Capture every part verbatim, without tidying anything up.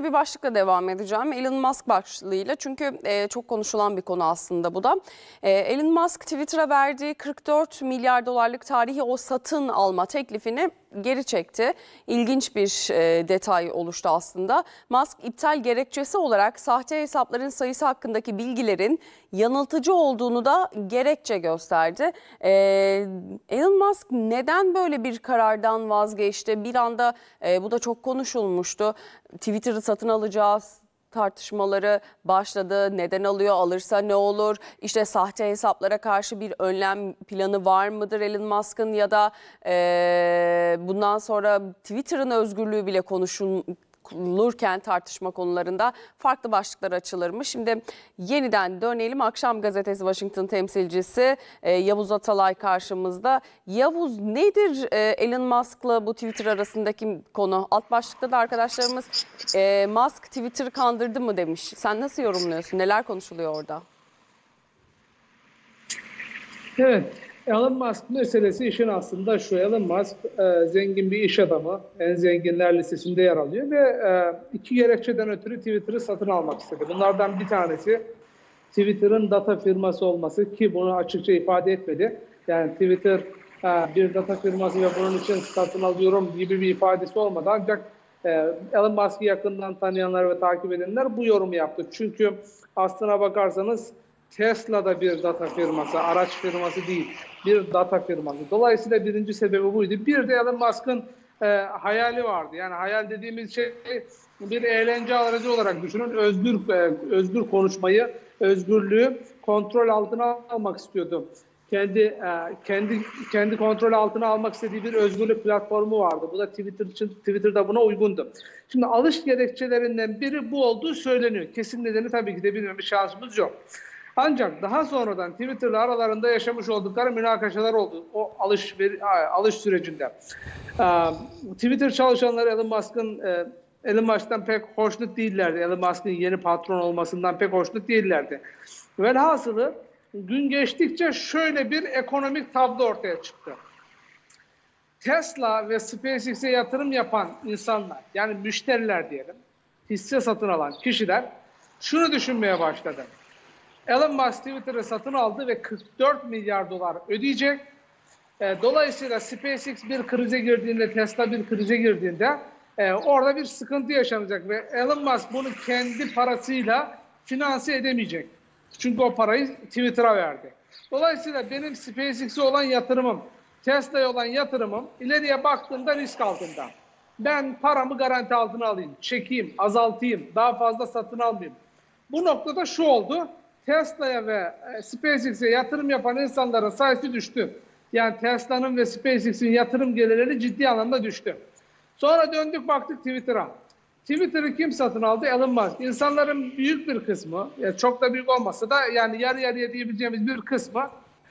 şöyle bir başlıkla devam edeceğim. Elon Musk başlığıyla, çünkü e, çok konuşulan bir konu aslında bu da. E, Elon Musk Twitter'a verdiği kırk dört milyar dolarlık tarihi o satın alma teklifini geri çekti. İlginç bir e, detay oluştu aslında. Musk iptal gerekçesi olarak sahte hesapların sayısı hakkındaki bilgilerin yanıltıcı olduğunu da gerekçe gösterdi. E, Elon Musk neden böyle bir karardan vazgeçti? Bir anda e, bu da çok konuşulmuştu. Twitter'ı satın alacağız tartışmaları başladı. Neden alıyor? Alırsa ne olur? İşte sahte hesaplara karşı bir önlem planı var mıdır Elon Musk'ın, ya da e, bundan sonra Twitter'ın özgürlüğü bile konuşulurken tartışma konularında farklı başlıklar açılır mı? Şimdi yeniden dönelim. Akşam Gazetesi Washington temsilcisi e, Yavuz Atalay karşımızda. Yavuz, nedir e, Elon Musk'la bu Twitter arasındaki konu? Alt başlıkta da arkadaşlarımız e, Musk Twitter'ı kandırdı mı demiş. Sen nasıl yorumluyorsun? Neler konuşuluyor orada? Evet, Elon Musk meselesi işin aslında şu. Elon Musk e, zengin bir iş adamı, en zenginler listesinde yer alıyor ve e, iki gerekçeden ötürü Twitter'ı satın almak istedi. Bunlardan bir tanesi Twitter'ın data firması olması, ki bunu açıkça ifade etmedi. Yani Twitter e, bir data firması ve bunun için satın alıyorum gibi bir ifadesi olmadı. Ancak e, Elon Musk'ı yakından tanıyanlar ve takip edenler bu yorumu yaptı. Çünkü aslına bakarsanız Tesla da bir data firması, araç firması değil, bir data firması. Dolayısıyla birinci sebebi buydu. Bir de Elon Musk'ın e, hayali vardı. Yani hayal dediğimiz şey bir eğlence aracı olarak düşünün. Özgür e, özgür konuşmayı, özgürlüğü kontrol altına almak istiyordu. Kendi e, kendi kendi kontrol altına almak istediği bir özgürlük platformu vardı. Bu da Twitter için, Twitter'da buna uygundu. Şimdi alış gerekçelerinden biri bu olduğu söyleniyor. Kesin nedeni tabii ki de bilmemiz şansımız yok. Ancak daha sonradan Twitter'la aralarında yaşamış oldukları münakaşalar oldu o alış alış sürecinde. Twitter çalışanları Elon Musk'ın Elon Musk'tan pek hoşnut değillerdi. Elon Musk'ın yeni patron olmasından pek hoşnut değillerdi. Velhasılı gün geçtikçe şöyle bir ekonomik tablo ortaya çıktı. Tesla ve SpaceX'e yatırım yapan insanlar, yani müşteriler diyelim, hisse satın alan kişiler şunu düşünmeye başladı. Elon Musk Twitter'ı satın aldı ve kırk dört milyar dolar ödeyecek. Dolayısıyla SpaceX bir krize girdiğinde, Tesla bir krize girdiğinde orada bir sıkıntı yaşanacak ve Elon Musk bunu kendi parasıyla finanse edemeyecek. Çünkü o parayı Twitter'a verdi. Dolayısıyla benim SpaceX'e olan yatırımım, Tesla'ya olan yatırımım ileriye baktığımda risk altında. Ben paramı garanti altına alayım, çekeyim, azaltayım, daha fazla satın almayayım. Bu noktada şu oldu. Tesla'ya ve SpaceX'e yatırım yapan insanların sayısı düştü. Yani Tesla'nın ve SpaceX'in yatırım gelirleri ciddi anlamda düştü. Sonra döndük baktık Twitter'a. Twitter'ı kim satın aldı? Elon Musk. İnsanların büyük bir kısmı, yani çok da büyük olmasa da yani yarı yarıya diyebileceğimiz bir kısmı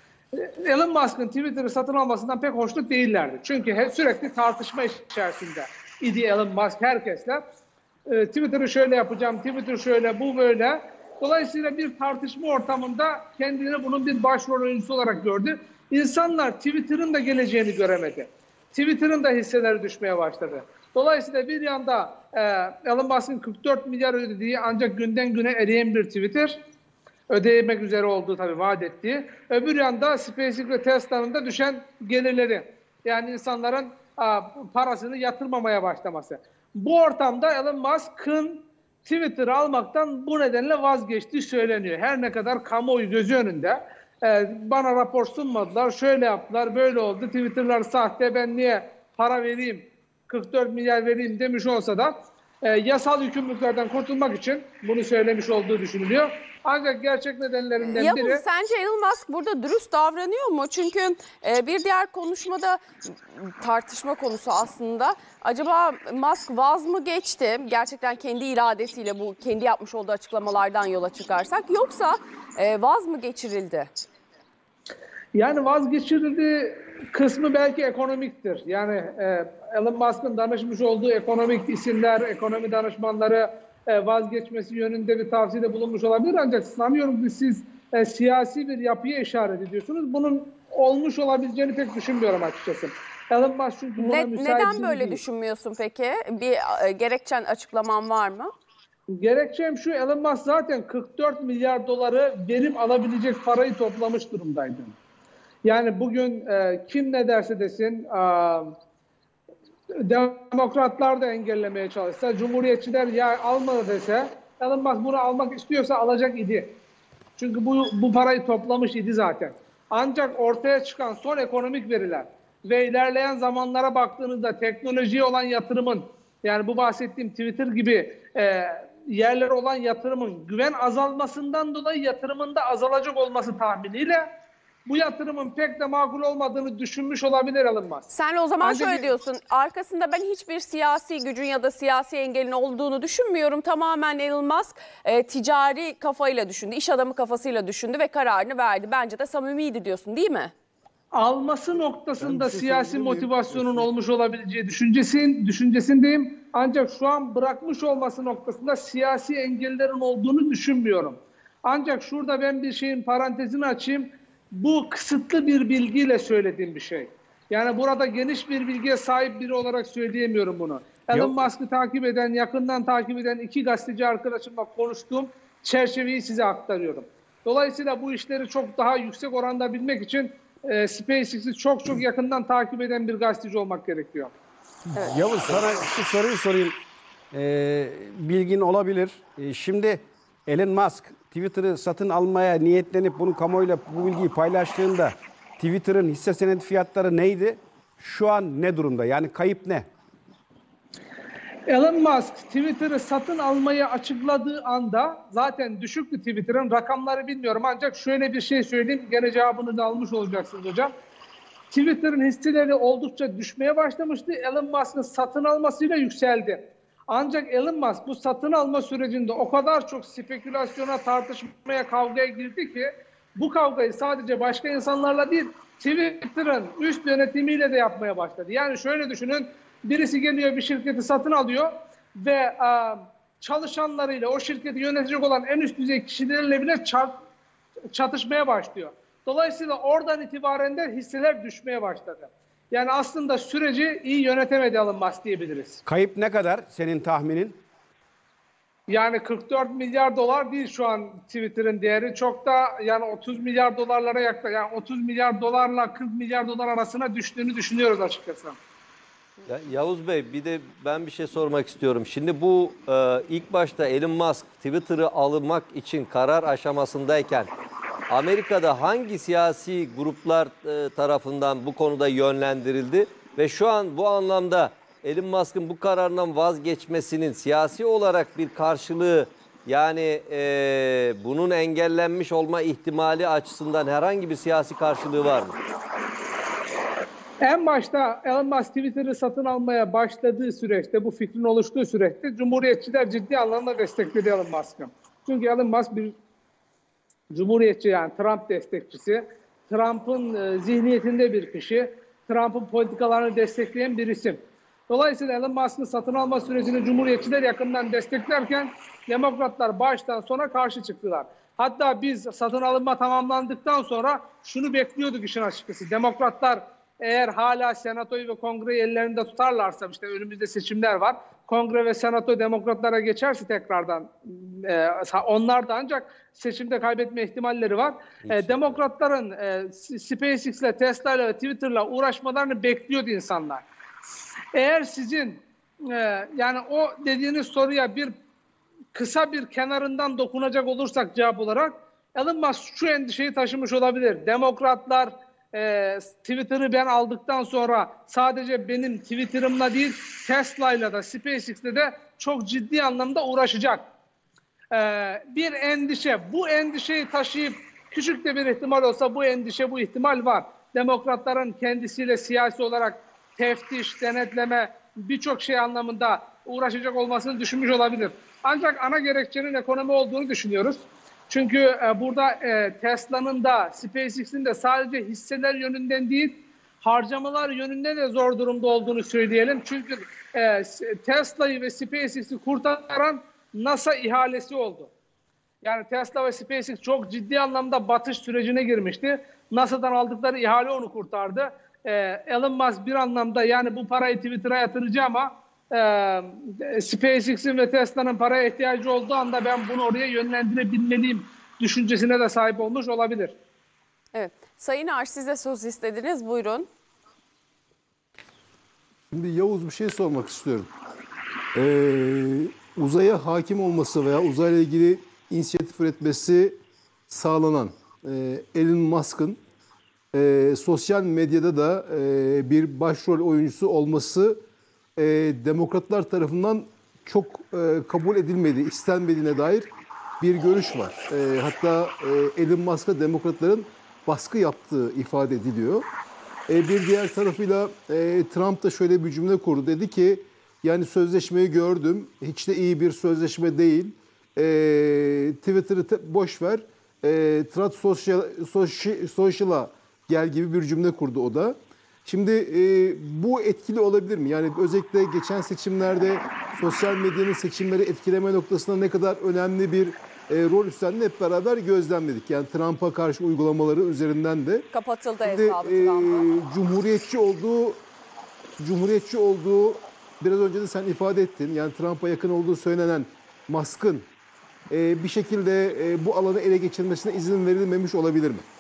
Elon Musk'ın Twitter'ı satın almasından pek hoşnut değillerdi. Çünkü hep sürekli tartışma içerisinde idi Elon Musk herkesle. Twitter'ı şöyle yapacağım, Twitter şöyle, bu böyle. Dolayısıyla bir tartışma ortamında kendini bunun bir başrol oyuncusu olarak gördü. İnsanlar Twitter'ın da geleceğini göremedi. Twitter'ın da hisseleri düşmeye başladı. Dolayısıyla bir yanda e, Elon Musk'ın kırk dört milyar ödediği ancak günden güne eriyen bir Twitter, ödeyemek üzere olduğu tabii vaat ettiği. Öbür yanda SpaceX ve Tesla'nın da düşen gelirleri. Yani insanların a, parasını yatırmamaya başlaması. Bu ortamda Elon Musk'ın Twitter'ı almaktan bu nedenle vazgeçtiği söyleniyor. Her ne kadar kamuoyu gözü önünde e, bana rapor sunmadılar, şöyle yaptılar, böyle oldu, Twitter'lar sahte, ben niye para vereyim, kırk dört milyar vereyim demiş olsa da e, yasal yükümlülüklerden kurtulmak için bunu söylemiş olduğu düşünülüyor. Ancak gerçek nedenlerinden Yavuz, biri... sence Elon Musk burada dürüst davranıyor mu? Çünkü e, bir diğer konuşmada, tartışma konusu aslında, acaba Musk vaz mı geçti? Gerçekten kendi iradesiyle, bu kendi yapmış olduğu açıklamalardan yola çıkarsak, yoksa e, vaz mı geçirildi? Yani vazgeçirildi kısmı belki ekonomiktir. Yani e, Elon Musk'ın danışmış olduğu ekonomik isimler, ekonomi danışmanları e, vazgeçmesi yönünde bir tavsiyede bulunmuş olabilir. Ancak sanıyorum ki siz e, siyasi bir yapıya işaret ediyorsunuz. Bunun olmuş olabileceğini pek düşünmüyorum açıkçası. Elon Musk çünkü buna Ne, müsait neden biri böyle değil. düşünmüyorsun peki? Bir e, gerekçen, açıklaman var mı? Gerekçem şu, Elon Musk zaten kırk dört milyar doları verim alabilecek parayı toplamış durumdaydı. Yani bugün e, kim ne derse desin, e, demokratlar da engellemeye çalışsa, cumhuriyetçiler ya almadı dese, Elon Musk bunu almak istiyorsa alacak idi. Çünkü bu, bu parayı toplamış idi zaten. Ancak ortaya çıkan son ekonomik veriler ve ilerleyen zamanlara baktığınızda teknolojiye olan yatırımın, yani bu bahsettiğim Twitter gibi e, yerlere olan yatırımın güven azalmasından dolayı yatırımında azalacak olması tahminiyle bu yatırımın pek de makul olmadığını düşünmüş olabilir Elon Musk. Sen o zaman Ancak şöyle diyorsun, arkasında ben hiçbir siyasi gücün ya da siyasi engelin olduğunu düşünmüyorum. Tamamen Elon Musk e, ticari kafayla düşündü, iş adamı kafasıyla düşündü ve kararını verdi. Bence de samimiydi diyorsun, değil mi? alması noktasında şey siyasi sorabilir miyim? motivasyonun olmuş olabileceği düşüncesin, düşüncesindeyim. Ancak şu an bırakmış olması noktasında siyasi engellerin olduğunu düşünmüyorum. Ancak şurada ben bir şeyin parantezini açayım. Bu kısıtlı bir bilgiyle söylediğim bir şey. Yani burada geniş bir bilgiye sahip biri olarak söyleyemiyorum bunu. Elon Musk'ı takip eden, yakından takip eden iki gazeteci arkadaşımla konuştuğum çerçeveyi size aktarıyorum. Dolayısıyla bu işleri çok daha yüksek oranda bilmek için e, SpaceX'i çok çok yakından takip eden bir gazeteci olmak gerekiyor. Evet. Yavuz, sana şu soruyu sorayım. Ee, bilgin olabilir. Ee, şimdi Elon Musk Twitter'ı satın almaya niyetlenip bunu kamuoyuyla bu bilgiyi paylaştığında Twitter'ın hisse senedi fiyatları neydi? Şu an ne durumda? Yani kayıp ne? Elon Musk Twitter'ı satın almayı açıkladığı anda zaten düşüktü Twitter'ın, rakamları bilmiyorum, ancak şöyle bir şey söyleyeyim, gene cevabını da almış olacaksınız hocam. Twitter'ın hisseleri oldukça düşmeye başlamıştı. Elon Musk'ın satın almasıyla yükseldi. Ancak Elon Musk bu satın alma sürecinde o kadar çok spekülasyona, tartışmaya, kavgaya girdi ki bu kavgayı sadece başka insanlarla değil, Twitter'ın üst yönetimiyle de yapmaya başladı. Yani şöyle düşünün, birisi geliyor bir şirketi satın alıyor ve e, çalışanlarıyla o şirketi yönetecek olan en üst düzey kişilerle bile çat, çatışmaya başlıyor. Dolayısıyla oradan itibaren de hisseler düşmeye başladı. Yani aslında süreci iyi yönetemedi Elon Musk diyebiliriz. Kayıp ne kadar senin tahminin? Yani kırk dört milyar dolar değil şu an Twitter'ın değeri. Çok da yani otuz milyar dolarlara yaklaşık. Yani otuz milyar dolarla kırk milyar dolar arasına düştüğünü düşünüyoruz açıkçası. Ya, Yavuz Bey, bir de ben bir şey sormak istiyorum. Şimdi bu e, ilk başta Elon Musk Twitter'ı almak için karar aşamasındayken Amerika'da hangi siyasi gruplar e, tarafından bu konuda yönlendirildi ve şu an bu anlamda Elon Musk'ın bu kararından vazgeçmesinin siyasi olarak bir karşılığı, yani e, bunun engellenmiş olma ihtimali açısından herhangi bir siyasi karşılığı var mı? En başta Elon Musk Twitter'ı satın almaya başladığı süreçte, bu fikrin oluştuğu süreçte Cumhuriyetçiler ciddi anlamda destekledi Elon Musk'ı. Çünkü Elon Musk bir Cumhuriyetçi, yani Trump destekçisi, Trump'ın e, zihniyetinde bir kişi, Trump'ın politikalarını destekleyen bir isim. Dolayısıyla Elon Musk'ın satın alma sürecini Cumhuriyetçiler yakından desteklerken Demokratlar baştan sona karşı çıktılar. Hatta biz satın alınma tamamlandıktan sonra şunu bekliyorduk işin açıkçası. Demokratlar eğer hala senatoyu ve kongreyi ellerinde tutarlarsa, işte önümüzde seçimler var, kongre ve senato demokratlara geçerse tekrardan e, onlar da ancak seçimde kaybetme ihtimalleri var. E, demokratların e, SpaceX'le, Tesla'yla ve Twitter'la uğraşmalarını bekliyordu insanlar. Eğer sizin e, yani o dediğiniz soruya bir kısa bir kenarından dokunacak olursak cevap olarak, Elon Musk şu endişeyi taşımış olabilir. Demokratlar e, Twitter'ı ben aldıktan sonra sadece benim Twitter'ımla değil, Tesla'yla da SpaceX'le de çok ciddi anlamda uğraşacak. E, bir endişe. Bu endişeyi taşıyıp küçük de bir ihtimal olsa bu endişe, bu ihtimal var. Demokratların kendisiyle siyasi olarak teftiş, denetleme, birçok şey anlamında uğraşacak olmasını düşünmüş olabilir. Ancak ana gerekçenin ekonomi olduğunu düşünüyoruz. Çünkü e, burada e, Tesla'nın da SpaceX'in de sadece hisseler yönünden değil, harcamalar yönünden de zor durumda olduğunu söyleyelim. Çünkü e, Tesla'yı ve SpaceX'i kurtaran NASA ihalesi oldu. Yani Tesla ve SpaceX çok ciddi anlamda batış sürecine girmişti. NASA'dan aldıkları ihale onu kurtardı. e, Elon Musk bir anlamda yani bu parayı Twitter'a yatıracağım ama e, SpaceX'in ve Tesla'nın paraya ihtiyacı olduğu anda ben bunu oraya yönlendirebilmeliyim düşüncesine de sahip olmuş olabilir. Evet. Sayın Arş, size söz istediniz. Buyurun. Şimdi Yavuz, bir şey sormak istiyorum. Ee, uzaya hakim olması veya uzayla ilgili inisiyatif üretmesi sağlanan e, Elon Musk'ın e, sosyal medyada da e, bir başrol oyuncusu olması e, demokratlar tarafından çok e, kabul edilmedi, istenmediğine dair bir görüş var. E, hatta e, Elon Musk'a demokratların baskı yaptığı ifade ediliyor. E, bir diğer tarafıyla e, Trump da şöyle bir cümle kurdu. Dedi ki yani sözleşmeyi gördüm. Hiç de iyi bir sözleşme değil. E, Twitter'ı te- boş ver. E, Truth Social, Social, Social'a gel gibi bir cümle kurdu o da. Şimdi e, bu etkili olabilir mi? Yani özellikle geçen seçimlerde sosyal medyanın seçimleri etkileme noktasında ne kadar önemli bir e, rol üstlendiğini hep beraber gözlemledik. Yani Trump'a karşı uygulamaları üzerinden de. Kapatıldı Şimdi, hesabı e, Trump'ın. Cumhuriyetçi olduğu Cumhuriyetçi olduğu biraz önce de sen ifade ettin. Yani Trump'a yakın olduğu söylenen Musk'ın e, bir şekilde e, bu alanı ele geçirmesine izin verilmemiş olabilir mi?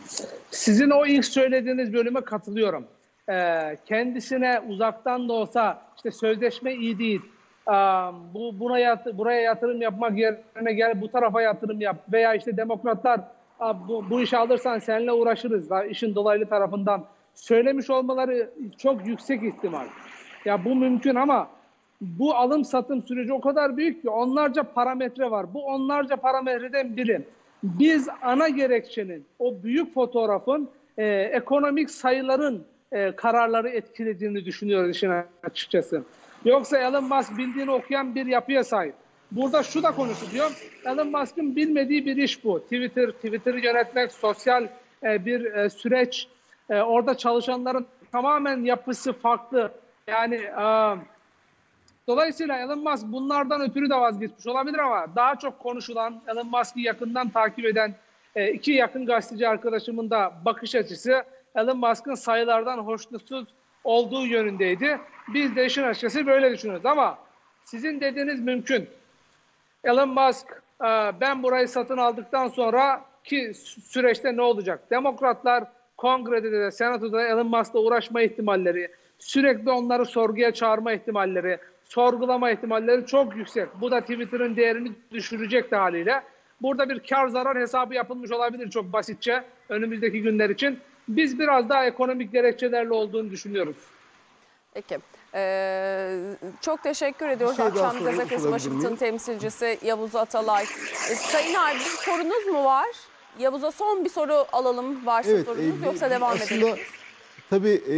Sizin o ilk söylediğiniz bölüme katılıyorum. Ee, kendisine uzaktan da olsa işte sözleşme iyi değil. Ee, bu buna yat, buraya yatırım yapmak yerine gel bu tarafa yatırım yap veya işte demokratlar bu, bu işi alırsan seninle uğraşırız da işin dolaylı tarafından söylemiş olmaları çok yüksek ihtimal. Ya bu mümkün ama bu alım satım süreci o kadar büyük ki onlarca parametre var. Bu onlarca parametreden biri. Biz ana gerekçenin o büyük fotoğrafın e, ekonomik sayıların e, kararları etkilediğini düşünüyoruz işin açıkçası. Yoksa Elon Musk bildiğini okuyan bir yapıya sahip. Burada şu da konuşuluyor. Elon Musk'ın bilmediği bir iş bu. Twitter, Twitter'ı yönetmek, sosyal e, bir e, süreç. E, orada çalışanların tamamen yapısı farklı. Yani e, dolayısıyla Elon Musk bunlardan ötürü de vazgeçmiş olabilir ama daha çok konuşulan, Elon Musk'ı yakından takip eden e, iki yakın gazeteci arkadaşımın da bakış açısı Elon Musk'ın sayılardan hoşnutsuz olduğu yönündeydi. Biz de işin açıkçası böyle düşünüyoruz ama sizin dediğiniz mümkün. Elon Musk e, ben burayı satın aldıktan sonra ki süreçte ne olacak? Demokratlar Kongrede de Senato'da Elon Musk'la uğraşma ihtimalleri, sürekli onları sorguya çağırma ihtimalleri, sorgulama ihtimalleri çok yüksek. Bu da Twitter'ın değerini düşürecek de haliyle. Burada bir kar zarar hesabı yapılmış olabilir çok basitçe önümüzdeki günler için. Biz biraz daha ekonomik gerekçelerle olduğunu düşünüyoruz. Peki. Ee, çok teşekkür ediyoruz. Bir şey daha Akşam sormak Gazetesi olabilir Washington miyim? temsilcisi Yavuz Atalay. Ee, Sayın Arbi, bir sorunuz mu var? Yavuz'a son bir soru alalım varsa Evet, sorunuz e, yoksa bir- devam aslında, edelim. Tabii e,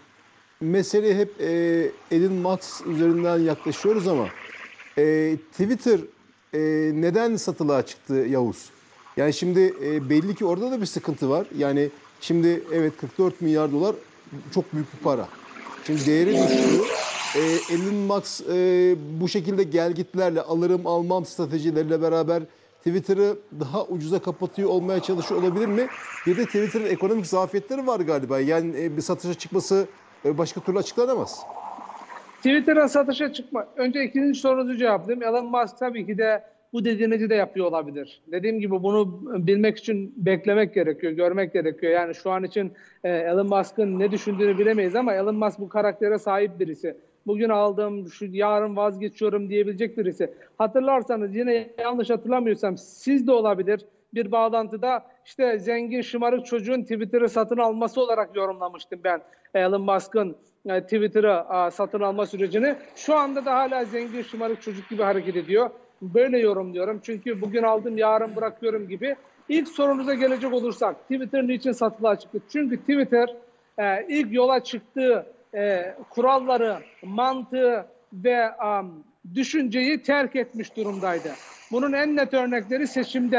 mesele hep e, Elon Musk üzerinden yaklaşıyoruz ama e, Twitter e, neden satılığa çıktı Yavuz? Yani şimdi e, belli ki orada da bir sıkıntı var. Yani şimdi evet kırk dört milyar dolar çok büyük bir para. Şimdi değeri düştü. E, Elon Musk e, bu şekilde gelgitlerle alırım almam stratejileriyle beraber Twitter'ı daha ucuza kapatıyor olmaya çalışıyor olabilir mi? Bir de Twitter'ın ekonomik zafiyetleri var galiba. Yani e, bir satışa çıkması e, başka türlü açıklanamaz. Twitter'ın satışa çıkma. Önce ikinci sorunuzu cevaplayayım. Elon Musk tabii ki de bu dediğinizi de yapıyor olabilir. Dediğim gibi bunu bilmek için beklemek gerekiyor, görmek gerekiyor. Yani şu an için e, Elon Musk'ın ne düşündüğünü bilemeyiz ama Elon Musk bu karaktere sahip birisi. Bugün aldım, şu yarın vazgeçiyorum diyebilecek birisi. Hatırlarsanız yine yanlış hatırlamıyorsam siz de olabilir bir bağlantıda işte zengin şımarık çocuğun Twitter'ı satın alması olarak yorumlamıştım ben Elon Musk'ın e, Twitter'ı e, satın alma sürecini. Şu anda da hala zengin şımarık çocuk gibi hareket ediyor. Böyle yorumluyorum. Çünkü bugün aldım yarın bırakıyorum gibi. İlk sorunuza gelecek olursak Twitter niçin satılığa çıktı? Çünkü Twitter e, ilk yola çıktığı e, kuralları, mantığı ve um, düşünceyi terk etmiş durumdaydı. Bunun en net örnekleri seçimde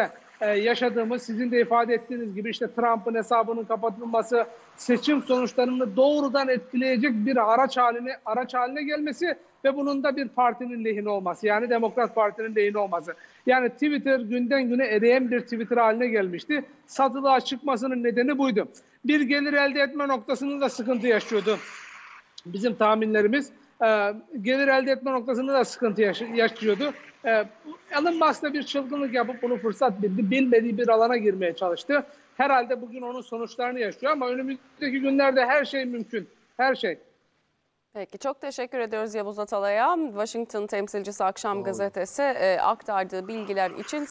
e, yaşadığımız, sizin de ifade ettiğiniz gibi işte Trump'ın hesabının kapatılması, seçim sonuçlarını doğrudan etkileyecek bir araç haline araç haline gelmesi ve bunun da bir partinin lehine olması, yani Demokrat Parti'nin lehine olması. Yani Twitter günden güne eriyen bir Twitter haline gelmişti. Satılığa çıkmasının nedeni buydu. Bir gelir elde etme noktasında da sıkıntı yaşıyordu. Bizim tahminlerimiz e, gelir elde etme noktasında da sıkıntı yaş yaşıyordu. E, Elon Musk da bir çılgınlık yapıp bunu fırsat bildi. Bilmediği bir alana girmeye çalıştı. Herhalde bugün onun sonuçlarını yaşıyor ama önümüzdeki günlerde her şey mümkün. Her şey. Peki, çok teşekkür ediyoruz Yavuz Atalay'a. Washington temsilcisi Akşam Gazetesi e, aktardığı bilgiler için.